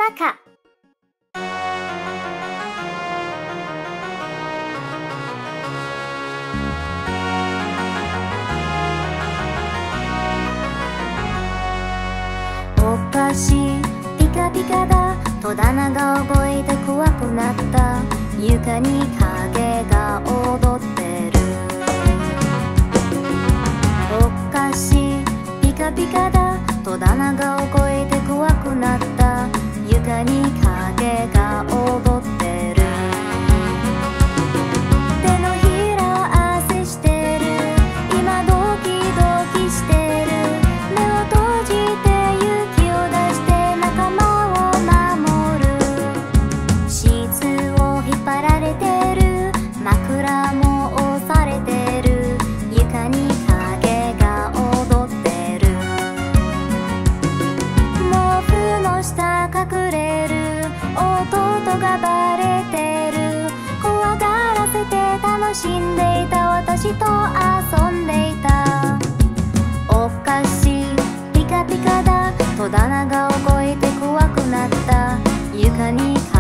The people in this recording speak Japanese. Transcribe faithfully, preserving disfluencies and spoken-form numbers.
中。お菓子ピカピカだ、戸棚が動いて怖くなった。床に影が踊ってる。お菓子ピカピカだ、戸棚が動いて怖くなった。床に影が踊ってる。手のひら汗してる。今ドキドキしてる。目を閉じて勇気を出して仲間を守る。シーツを引っ張られてる。枕も押されてる。床に影が踊ってる。毛布の下隠れる。弟がバレてる。怖がらせて楽しんでいた私と遊んでいた。お菓子ピカピカだ、戸棚が動いて怖くなった。床に